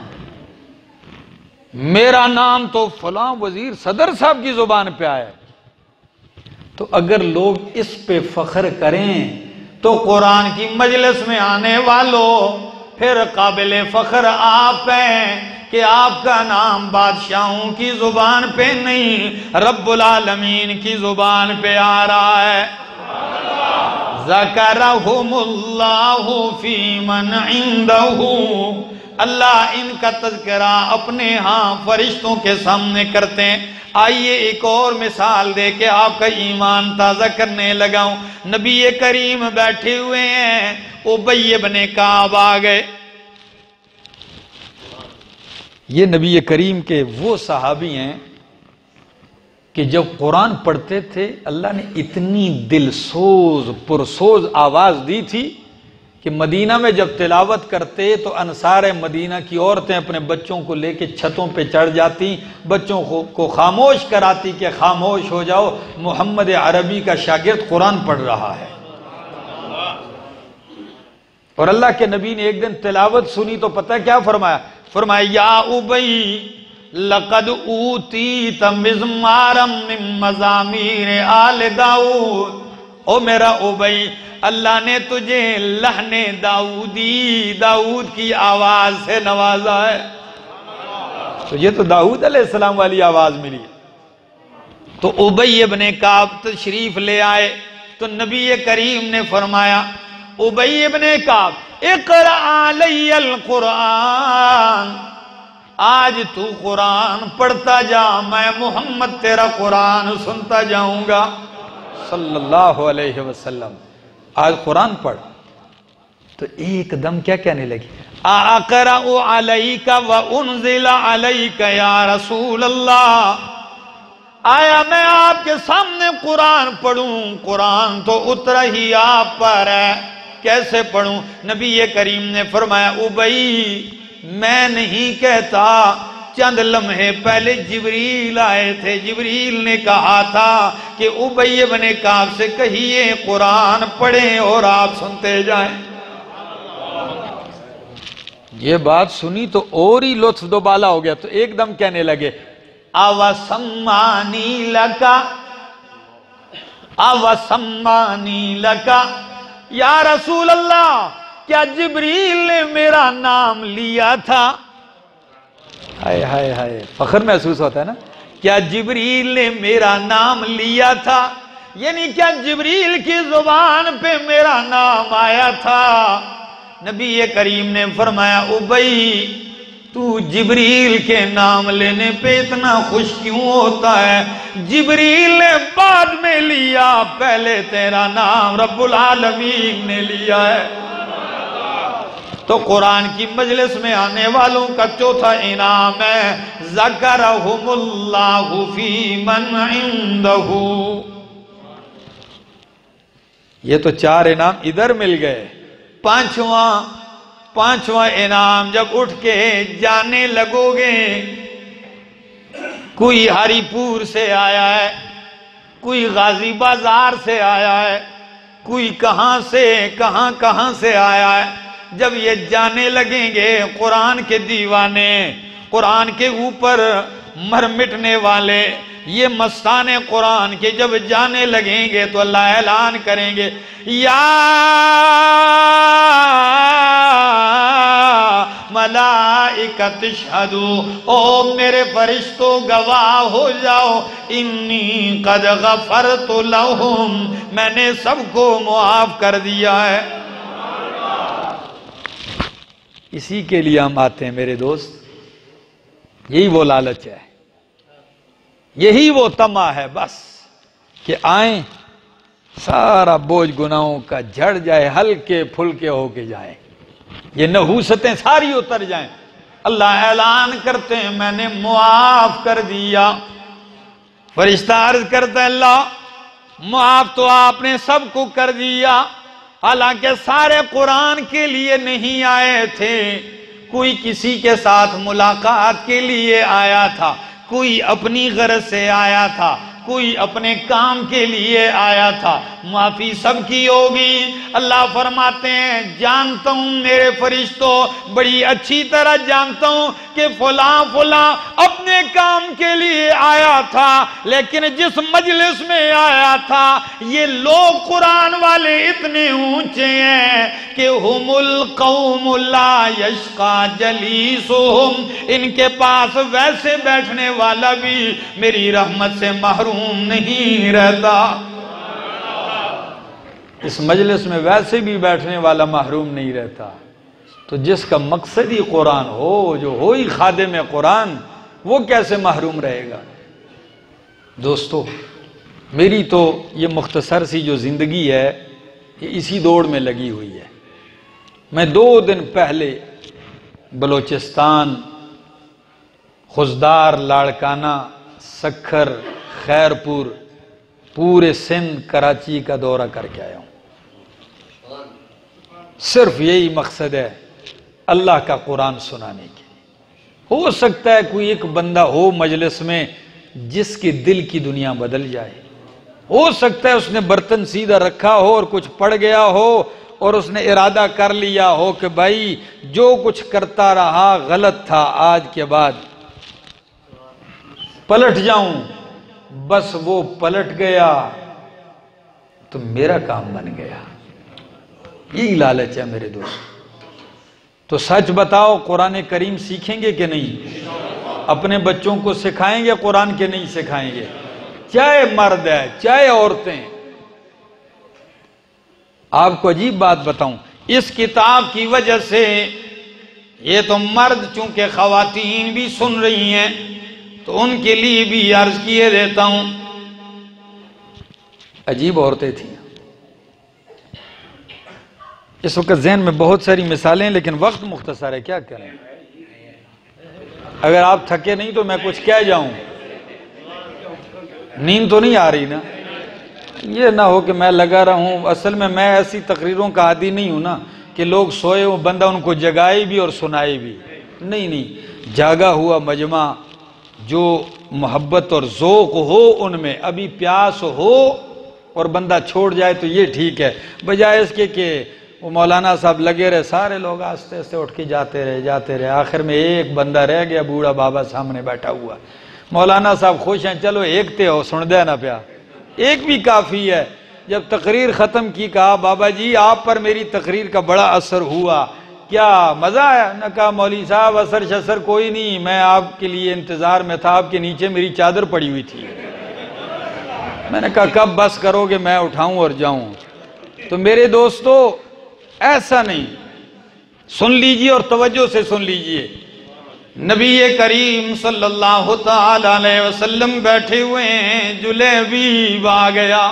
میرا نام تو فلاں وزیر صدر صاحب کی زبان پہ آیا. تو اگر لوگ اس پہ فخر کریں تو قرآن کی مجلس میں آنے والوں پھر قابل فخر آپ ہیں کہ آپ کا نام بادشاہوں کی زبان پہ نہیں رب العالمین کی زبان پہ آ رہا ہے. ذکرہم اللہ فی من عندہ، اللہ ان کا تذکرہ اپنے ہاں فرشتوں کے سامنے کرتے ہیں. آئیے ایک اور مثال دے کے آپ کا ایمان تازہ کرنے لگا ہوں. نبی کریم بیٹھے ہوئے ہیں، ابی بن کعب آ گئے. یہ نبی کریم کے وہ صحابی ہیں کہ جب قرآن پڑھتے تھے اللہ نے اتنی دل سوز پرسوز آواز دی تھی کہ مدینہ میں جب تلاوت کرتے تو انصار مدینہ کی عورتیں اپنے بچوں کو لے کے چھتوں پہ چڑھ جاتی، بچوں کو خاموش کراتی کہ خاموش ہو جاؤ، محمد عربی کا شاگرد قرآن پڑھ رہا ہے. اور اللہ کے نبی نے ایک دن تلاوت سنی تو پتہ کیا فرمایا؟ فرمایا یا ابی لقد اوتیت مزمارا من مزامیر آل داؤد، او میرا ابی اللہ نے تجھے لحن داؤدی داؤد کی آواز سے نوازا ہے. تو یہ تو داؤد علیہ السلام والی آواز ملی. تو ابی ابن کعب تشریف لے آئے تو نبی کریم نے فرمایا ابی ابن کعب اقرأ علی القرآن، آج تو قرآن پڑھتا جا، میں محمد تیرا قرآن سنتا جاؤں گا صلی اللہ علیہ وسلم. آج قرآن پڑھ. تو ایک دم کیا کہنے لگی؟ اقرأ علیک وانزل علیک یا رسول اللہ، آیا میں آپ کے سامنے قرآن پڑھوں؟ قرآن تو اترا ہی آپ پر ہے، کیسے پڑھوں؟ نبی کریم نے فرمایا ابی میں نہیں کہتا، چند لمحے پہلے جبریل آئے تھے، جبریل نے کہا تھا کہ ابی ابن کعب سے کہیے قرآن پڑھیں اور آپ سنتے جائیں۔ یہ بات سنی تو اور ہی لطف دوبالا ہو گیا، تو ایک دم کہنے لگے اوسمانی لکا اوسمانی لکا یا رسول اللہ، کیا جبریل نے میرا نام لیا تھا؟ ہائے ہائے ہائے، فخر محسوس ہوتا ہے نا، کیا جبریل نے میرا نام لیا تھا؟ یعنی کیا جبریل کی زبان پہ میرا نام آیا تھا؟ نبی کریم نے فرمایا ابی تو جبریل کے نام لینے پہ اتنا خوش کیوں ہوتا ہے؟ جبریل نے بعد میں لیا، پہلے تیرا نام رب العالمین نے لیا ہے۔ تو قرآن کی مجلس میں آنے والوں کا چوتھا انعام ہے ذکرہم اللہ فی من عندہ۔ یہ تو 4 انعام ادھر مل گئے، پانچواں انعام جب اٹھ کے جانے لگو گے، کوئی ہری پور سے آیا ہے، کوئی غازی بازار سے آیا ہے، کوئی کہاں سے آیا ہے، جب یہ جانے لگیں گے قرآن کے دیوانے، قرآن کے اوپر مر مٹنے والے، یہ مستان قرآن کے جب جانے لگیں گے تو اللہ اعلان کریں گے یا ملائکۃ اشہدوا، او میرے فرشتوں گواہ ہو جاؤ، انی قد غفرت لہم، میں نے سب کو معاف کر دیا ہے۔ اسی کے لیے ہم آتے ہیں میرے دوست، یہی وہ لالچ ہے، یہی وہ طمع ہے بس، کہ آئیں سارا بوجھ گناہوں کا جھڑ جائے، ہلکے پھلکے ہو کے جائیں، یہ نحوستیں ساری اتر جائیں۔ اللہ اعلان کرتے ہیں میں نے معاف کر دیا۔ فرشتہ عرض کرتا ہے اللہ معاف تو آپ نے سب کو کر دیا، حالانکہ سارے قرآن کے لیے نہیں آئے تھے، کوئی کسی کے ساتھ ملاقات کے لیے آیا تھا، کوئی اپنی غرض سے آیا تھا، کوئی اپنے کام کے لیے آیا تھا، معافی سب کی ہوگی۔ اللہ فرماتے ہیں جانتا ہوں میرے فرشتوں، بڑی اچھی طرح جانتا ہوں کہ فلاں فلاں اپنے کام کے لیے آیا تھا، لیکن جس مجلس میں آیا تھا یہ لوگ قرآن والے اتنے اونچے ہیں کہ ہم القوم لا یشقا جلیسہم، ان کے پاس ویسے بیٹھنے والا بھی میری رحمت سے محروم نہیں رہتا۔ اس مجلس میں ویسے بھی بیٹھنے والا محروم نہیں رہتا۔ تو جس کا مقصد ہی قرآن ہو، جو ہو ہی خادم قرآن، وہ کیسے محروم رہے گا؟ دوستو میری تو یہ مختصر سی جو زندگی ہے یہ اسی دوڑ میں لگی ہوئی ہے۔ میں 2 دن پہلے بلوچستان، خزدار، لاڑکانہ، سکھر، خیرپور، پورے سندھ، کراچی کا دورہ کر کے آیا ہوں۔ صرف یہی مقصد ہے اللہ کا قرآن سنانے کے لیے۔ ہو سکتا ہے کوئی ایک بندہ ہو مجلس میں جس کے دل کی دنیا بدل جائے، ہو سکتا ہے اس نے برتن سیدھا رکھا ہو اور کچھ پڑ گیا ہو اور اس نے ارادہ کر لیا ہو کہ بھائی جو کچھ کرتا رہا غلط تھا، آج کے بعد پلٹ جاؤں، بس وہ پلٹ گیا تو میرا کام بن گیا۔ یہی لالچ ہے میرے دوست۔ تو سچ بتاؤ قرآن کریم سیکھیں گے کہ نہیں؟ اپنے بچوں کو سکھائیں گے قرآن کے نہیں سکھائیں گے؟ چاہے مرد ہے چاہے عورتیں۔ آپ کو عجیب بات بتاؤں، اس کتاب کی وجہ سے یہ تو مرد چونکہ خواتین بھی سن رہی ہیں تو ان کے لیے بھی عرض کیے دیتا ہوں، عجیب عورتیں تھیں۔ اس وقت ذہن میں بہت ساری مثالیں ہیں لیکن وقت مختصر ہے، کیا کریں؟ اگر آپ تھکے نہیں تو میں کچھ کہہ جاؤں۔ نیند تو نہیں آ رہی نا؟ یہ نہ ہو کہ میں لگا رہا ہوں، اصل میں ایسی تقریروں کا عادی نہیں ہوں نا کہ لوگ سوئے ہو بندہ ان کو جگائے بھی اور سنائے بھی، نہیں، جاگا ہوا مجمع جو محبت اور ذوق ہو ان میں، ابھی پیاس ہو اور بندہ چھوڑ جائے تو یہ ٹھیک ہے، بجائے اس کے کہ وہ مولانا صاحب لگے رہے، سارے لوگ آہستہ آہستہ اٹھ کے جاتے رہے، آخر میں ایک بندہ رہ گیا، بوڑھا بابا سامنے بیٹھا ہوا، مولانا صاحب خوش ہیں، چلو ایک تے ہو سن دے نہ پیا، ایک بھی کافی ہے۔ جب تقریر ختم کی کہا بابا جی آپ پر میری تقریر کا بڑا اثر ہوا، کیا مزہ آیا؟ نہ کہا مولوی صاحب اثر شسر کوئی نہیں، میں آپ کے لیے انتظار میں تھا، آپ کے نیچے میری چادر پڑی ہوئی تھی، میں نے کہا کب بس کرو گے میں اٹھاؤں اور جاؤں؟ تو میرے دوستو ایسا نہیں، سن لیجئے اور توجہ سے سن لیجئے، نبی کریم صلی اللہ تعالی علیہ وسلم بیٹھے ہوئے ہیں، جلیبیب آ گیا،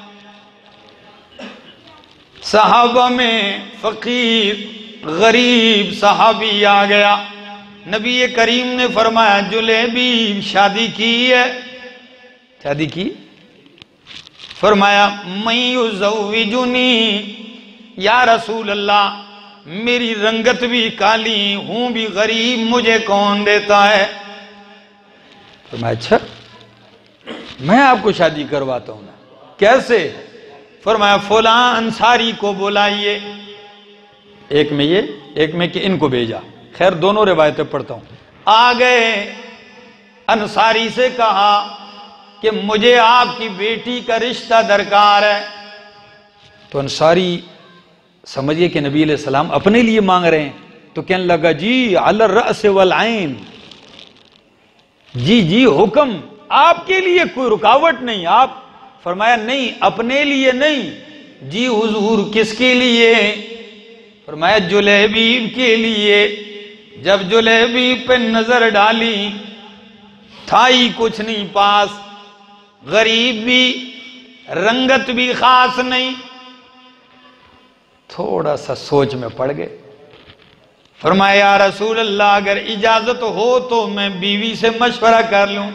صحابہ میں فقیر غریب صحابی آ گیا، نبی کریم نے فرمایا جلیبیب شادی کی ہے؟ شادی کی؟ فرمایا من یزوجنی، یا رسول اللہ میری رنگت بھی کالی ہوں بھی غریب، مجھے کون دیتا ہے؟ فرمایا اچھا میں آپ کو شادی کرواتا ہوں نا، کیسے؟ فرمایا فلاں انصاری کو بلائیے، ایک میں یہ ایک میں کہ ان کو بھیجا، خیر دونوں روایتیں پڑھتا ہوں، آ گئے، انصاری سے کہا کہ مجھے آپ کی بیٹی کا رشتہ درکار ہے، تو انصاری سمجھئے کہ نبی علیہ السلام اپنے لیے مانگ رہے ہیں، تو کہنے لگا جی علی الرأس والعین، جی حکم، آپ کے لیے کوئی رکاوٹ نہیں، آپ فرمایا نہیں اپنے لیے نہیں، جی حضور کس کے لیے؟ فرمایا جلیبیب کے لیے۔ جب جلیبیب پہ نظر ڈالی تھا ہی کچھ نہیں پاس، غریب بھی، رنگت بھی خاص نہیں، تھوڑا سا سوچ میں پڑ گئے، فرمایا یا رسول اللہ اگر اجازت ہو تو میں بیوی سے مشورہ کر لوں۔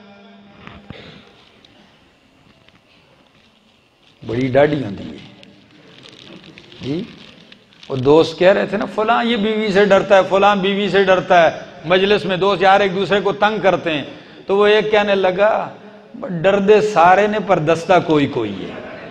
بڑی ڈاڈی ہوتی ہے جی، وہ دوست کہہ رہے تھے نا فلاں یہ بیوی سے ڈرتا ہے، فلاں بیوی سے ڈرتا ہے، مجلس میں دوست یار ایک دوسرے کو تنگ کرتے ہیں، تو وہ ایک کہنے لگا ڈر دے سارے نے پر دستہ کوئی کوئی ہے،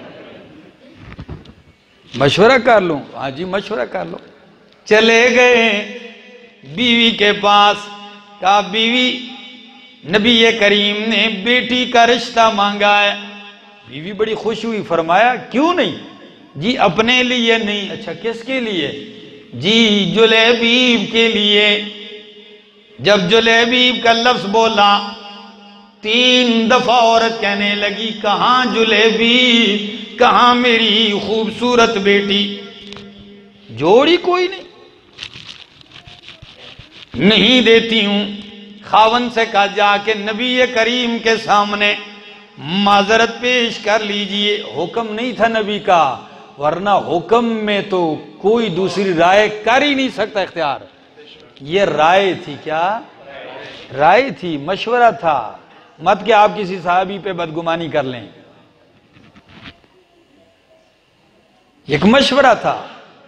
مشورہ کر لوں؟ ہاں جی مشورہ کر لو۔ چلے گئے بیوی کے پاس، کہا بیوی نبی کریم نے بیٹی کا رشتہ مانگا ہے، بیوی بڑی خوش ہوئی، فرمایا کیوں نہیں؟ جی اپنے لیے نہیں، اچھا کس کے لیے؟ جی جلیبیب کے لیے۔ جب جلیبیب کا لفظ بولا 3 دفعہ عورت کہنے لگی کہاں جلیبیب، کہاں میری خوبصورت بیٹی؟ جوڑی کوئی نہیں دیتی ہوں۔ خاون سے کہا جا کے نبی کریم کے سامنے معذرت پیش کر لیجئے، حکم نہیں تھا نبی کا، ورنہ حکم میں تو کوئی دوسری رائے کر ہی نہیں سکتا اختیار، یہ رائے تھی، کیا رائے تھی، مشورہ تھا، مت کہ آپ کسی صحابی پہ بدگمانی کر لیں، ایک مشورہ تھا۔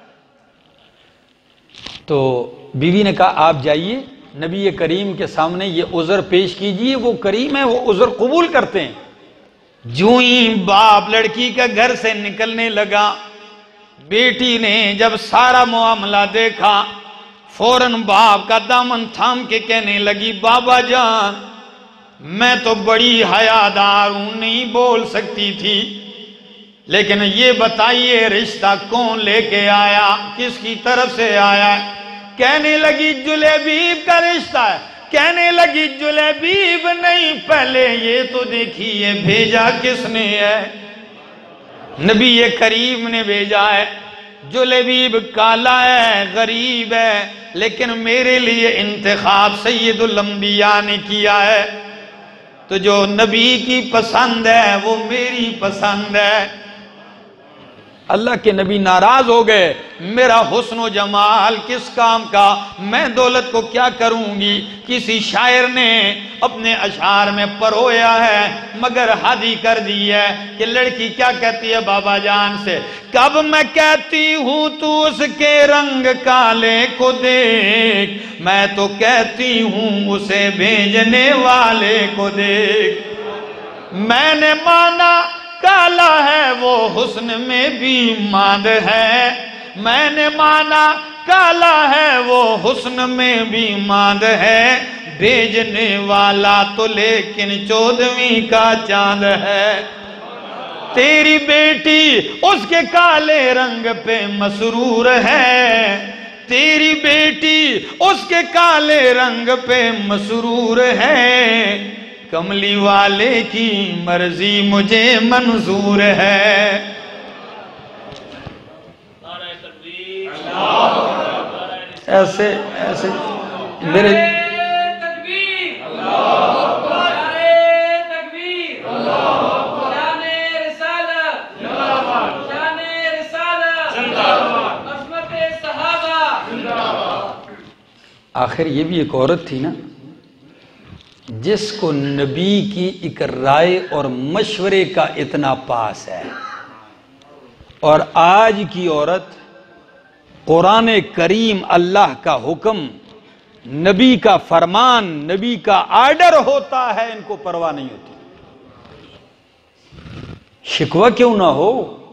تو بیوی نے کہا آپ جائیے نبی کریم کے سامنے یہ عذر پیش کیجئے، وہ کریم ہے، وہ عذر قبول کرتے ہیں۔ جو ہی باپ لڑکی کا گھر سے نکلنے لگا، بیٹی نے جب سارا معاملہ دیکھا فوراً باپ کا دامن تھام کے کہنے لگی بابا جان میں تو بڑی حیادار ہوں، نہیں بول سکتی تھی، لیکن یہ بتائیے رشتہ کون لے کے آیا، کس کی طرف سے آیا؟ کہنے لگی جلیبیب کا رشتہ ہے۔ کہنے لگی جلیبیب نہیں، پہلے یہ تو دیکھیے بھیجا کس نے ہے؟ نبی کریم نے بھیجا ہے۔ جلیبیب کالا ہے، غریب ہے، لیکن میرے لیے انتخاب سید الانبیاء نے کیا ہے، تو جو نبی کی پسند ہے وہ میری پسند ہے۔ اللہ کے نبی ناراض ہو گئے، میرا حسن و جمال کس کام کا، میں دولت کو کیا کروں گی۔ کسی شاعر نے اپنے اشعار میں پرویا ہے مگر حد ہی کر دی ہے کہ لڑکی کیا کہتی ہے بابا جان سے، کب میں کہتی ہوں تو اس کے رنگ کالے کو دیکھ، میں تو کہتی ہوں اسے بھیجنے والے کو دیکھ۔ میں نے مانا کالا ہے وہ حسن میں بھی ماند ہے، میں نے مانا کالا ہے وہ حسن میں بھی ماند ہے، بھیجنے والا تو لیکن 14ویں کا چاند ہے۔ تیری بیٹی اس کے کالے رنگ پہ مسرور ہے، تیری بیٹی اس کے کالے رنگ پہ مسرور ہے، کملی والے کی مرضی مجھے منظور ہے۔ ایسے ایسے میرے آخر یہ بھی ایک عورت تھی نا جس کو نبی کی ایک رائے اور مشورے کا اتنا پاس ہے، اور آج کی عورت قرآن کریم اللہ کا حکم، نبی کا فرمان، نبی کا آرڈر ہوتا ہے، ان کو پرواہ نہیں ہوتی۔ شکوہ کیوں نہ ہو،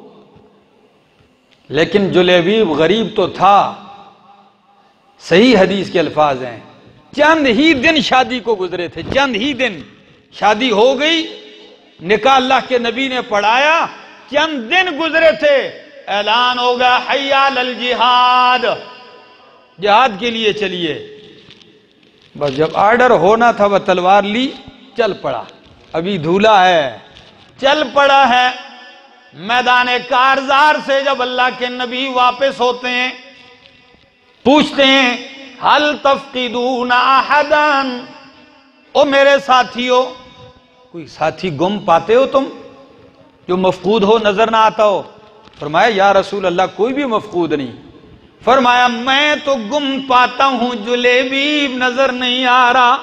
لیکن جلیبیب غریب تو تھا، صحیح حدیث کے الفاظ ہیں، چند ہی دن شادی کو گزرے تھے، چند ہی دن شادی ہو گئی، نکاح اللہ کے نبی نے پڑھایا، چند دن گزرے تھے، اعلان ہوگا حی علی الجہاد، جہاد کے لیے چلیے۔ بس جب آرڈر ہونا تھا وہ تلوار لی، چل پڑا، ابھی دھولا ہے، چل پڑا ہے۔ میدان کارزار سے جب اللہ کے نبی واپس ہوتے ہیں، پوچھتے ہیں حل تفقدون احدا، او میرے ساتھیو، کوئی ساتھی گم پاتے ہو تم جو مفقود ہو، نظر نہ آتا ہو؟ فرمایا یا رسول اللہ کوئی بھی مفقود نہیں۔ فرمایا میں تو گم پاتا ہوں، جلیبیب نظر نہیں آ رہا،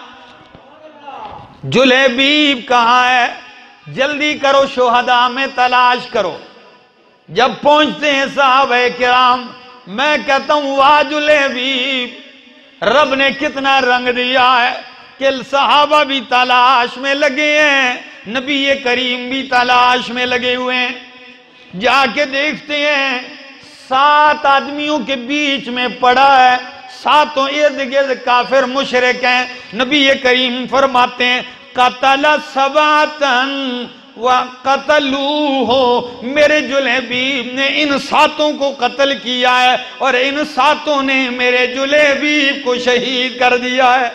جلیبیب کہاں ہے؟ جلدی کرو، شہداء میں تلاش کرو۔ جب پہنچتے ہیں صحابہ کرام، میں کہتا ہوں واہ جلیبیب، رب نے کتنا رنگ دیا ہے کہ صحابہ بھی تلاش میں لگے ہیں، نبی کریم بھی تلاش میں لگے ہوئے ہیں۔ جا کے دیکھتے ہیں 7 آدمیوں کے بیچ میں پڑا ہے، 7 ارد گرد کافر مشرک ہیں۔ نبی کریم فرماتے ہیں قتل 7 وَقَتَلُوهُ، میرے جلیبیب نے ان 7 کو قتل کیا ہے اور ان 7 نے میرے جلیبیب کو شہید کر دیا ہے۔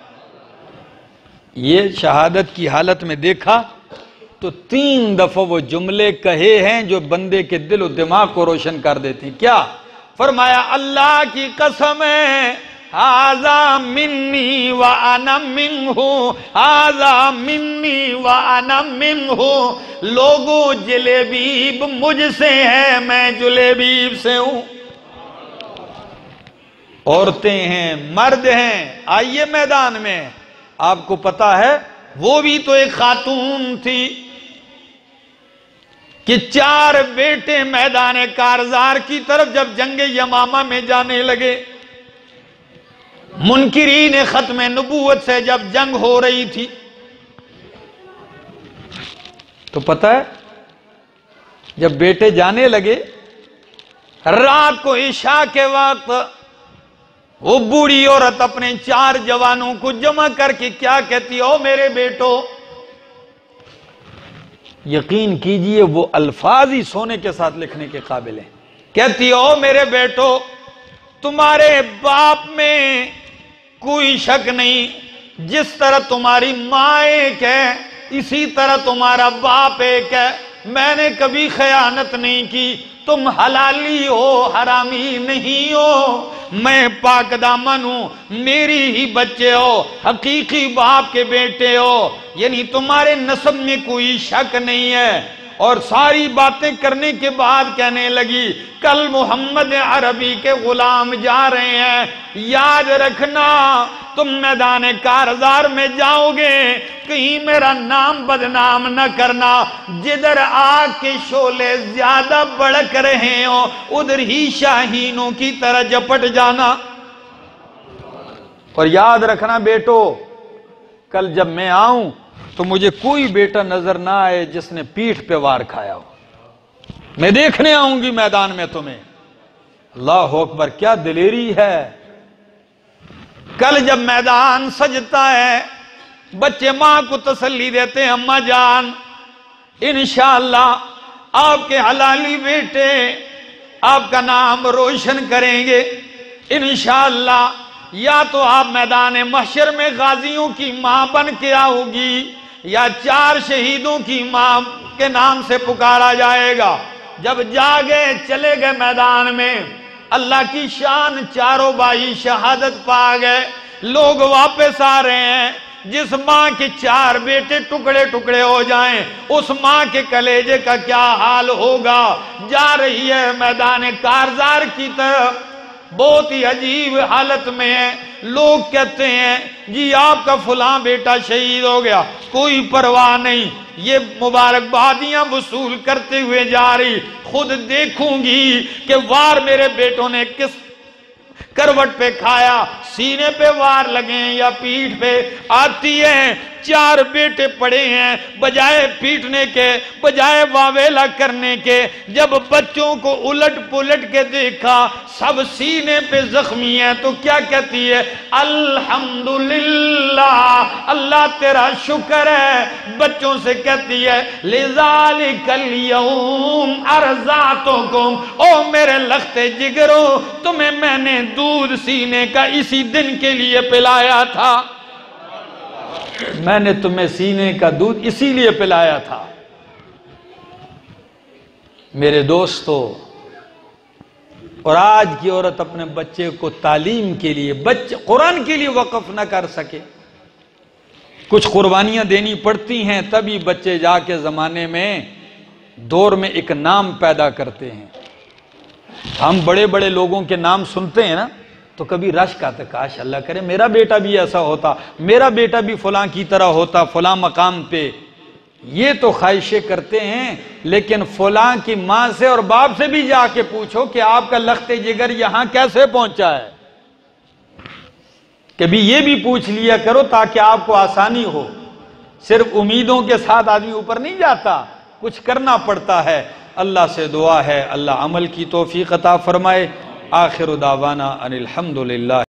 یہ شہادت کی حالت میں دیکھا تو 3 دفعہ وہ جملے کہے ہیں جو بندے کے دل و دماغ کو روشن کر دیتے ہیں۔ کیا فرمایا؟ اللہ کی قسم ہے، ھذا منی وانا منہ، ھذا منی وانا منہ، لوگو جلیبیب مجھ سے ہے، میں جلیبیب سے ہوں۔ عورتیں ہیں، مرد ہیں، آئیے میدان میں۔ آپ کو پتا ہے وہ بھی تو ایک خاتون تھی کہ 4 بیٹے میدان کارزار کی طرف جب جنگ یمامہ میں جانے لگے، منکرین ختم نبوت سے جب جنگ ہو رہی تھی، تو پتہ ہے جب بیٹے جانے لگے، رات کو عشاء کے وقت وہ بوڑھی عورت اپنے 4 جوانوں کو جمع کر کے کیا کہتی؟ او میرے بیٹو، یقین کیجئے وہ الفاظ ہی سونے کے ساتھ لکھنے کے قابل ہیں۔ کہتی او میرے بیٹو، تمہارے باپ میں کوئی شک نہیں، جس طرح تمہاری ماں ایک ہے اسی طرح تمہارا باپ ایک ہے، میں نے کبھی خیانت نہیں کی، تم حلالی ہو، حرامی نہیں ہو، میں پاک دامن ہوں، میری ہی بچے ہو، حقیقی باپ کے بیٹے ہو، یعنی تمہارے نسب میں کوئی شک نہیں ہے۔ اور ساری باتیں کرنے کے بعد کہنے لگی کل محمد عربی کے غلام جا رہے ہیں، یاد رکھنا تم میدان کارزار میں جاؤ گے کہیں میرا نام بدنام نہ کرنا، جدھر آگ کے شعلے زیادہ بڑک رہے ہوں ادھر ہی شاہینوں کی طرح جپٹ جانا۔ اور یاد رکھنا بیٹو، کل جب میں آؤں تو مجھے کوئی بیٹا نظر نہ آئے جس نے پیٹھ پہ وار کھایا ہو، میں دیکھنے آؤں گی میدان میں تمہیں۔ اللہ اکبر، کیا دلیری ہے۔ کل جب میدان سجتا ہے بچے ماں کو تسلی دیتے ہیں، اماں جان انشاءاللہ آپ کے حلالی بیٹے آپ کا نام روشن کریں گے انشاءاللہ، یا تو آپ میدان محشر میں غازیوں کی ماں بن کے آؤ گی یا 4 شہیدوں کی ماں کے نام سے پکارا جائے گا۔ جب جاگے چلے گئے میدان میں، اللہ کی شان، چاروں بھائی شہادت پا گئے، لوگ واپس آ رہے ہیں۔ جس ماں کے 4 بیٹے ٹکڑے ٹکڑے ہو جائیں اس ماں کے کلیجے کا کیا حال ہوگا۔ جا رہی ہے میدان کارزار کی طرف، بہت ہی عجیب حالت میں ہے، لوگ کہتے ہیں جی آپ کا فلاں بیٹا شہید ہو گیا، کوئی پرواہ نہیں، یہ مبارکبادیاں وصول کرتے ہوئے جا رہی، خود دیکھوں گی کہ وار میرے بیٹوں نے کس کروٹ پہ کھایا، سینے پہ وار لگے ہیں یا پیٹھ پہ۔ آتی ہیں 4 بیٹے پڑے ہیں، بجائے پیٹنے کے، بجائے واویلا کرنے کے، جب بچوں کو الٹ پلٹ کے دیکھا سب سینے پہ زخمی ہیں تو کیا کہتی ہے؟ الحمدللہ، اللہ تیرا شکر ہے۔ بچوں سے کہتی ہے لذالک اليوم ارزاتکم، او میرے لختے جگرو تمہیں میں نے دودھ سینے کا اسی دن کے لیے پلایا تھا، میں نے تمہیں سینے کا دودھ اسی لیے پلایا تھا۔ میرے دوستو، اور آج کی عورت اپنے بچے کو تعلیم کے لیے، قرآن کے لیے وقف نہ کر سکے، کچھ قربانیاں دینی پڑتی ہیں تبھی بچے جا کے زمانے میں دور میں ایک نام پیدا کرتے ہیں۔ ہم بڑے بڑے لوگوں کے نام سنتے ہیں نا تو کبھی رشک آتا، کاش اللہ کرے میرا بیٹا بھی ایسا ہوتا، میرا بیٹا بھی فلاں کی طرح ہوتا فلاں مقام پہ۔ یہ تو خواہشیں کرتے ہیں، لیکن فلاں کی ماں سے اور باپ سے بھی جا کے پوچھو کہ آپ کا لخت جگر یہاں کیسے پہنچا ہے۔ کبھی یہ بھی پوچھ لیا کرو تاکہ آپ کو آسانی ہو۔ صرف امیدوں کے ساتھ آدمی اوپر نہیں جاتا، کچھ کرنا پڑتا ہے۔ اللہ سے دعا ہے اللہ عمل کی توفیق عطا فرمائے۔ آخر دعوانا ان الحمدللہ۔